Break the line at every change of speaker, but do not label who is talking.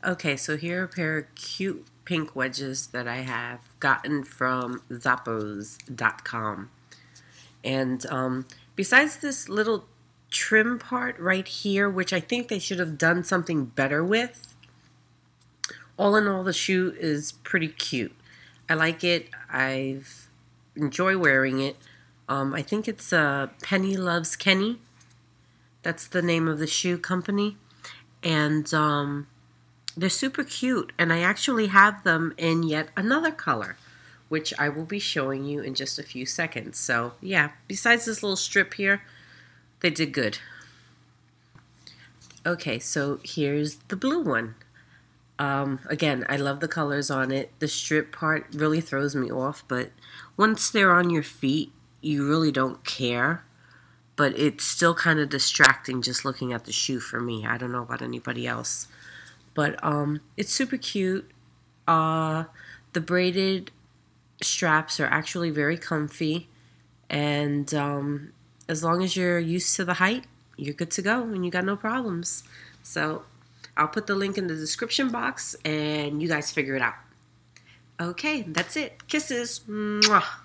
Okay, so here are a pair of cute pink wedges that I have gotten from Zappos.com. And besides this little trim part right here, which I think they should have done something better with, all in all, the shoe is pretty cute. I like it. I've enjoy wearing it. I think it's Penny Loves Kenny. That's the name of the shoe company. And they're super cute, and I actually have them in yet another color, which I will be showing you in just a few seconds. So yeah, besides this little strip here, they did good. Okay, so here's the blue one. Again, I love the colors on it. The strip part really throws me off, but once they're on your feet, you really don't care. But it's still kind of distracting just looking at the shoe for me. I don't know about anybody else. But it's super cute. The braided straps are actually very comfy. And as long as you're used to the height, you're good to go and you got no problems. So I'll put the link in the description box and you guys figure it out. Okay, that's it. Kisses. Mwah.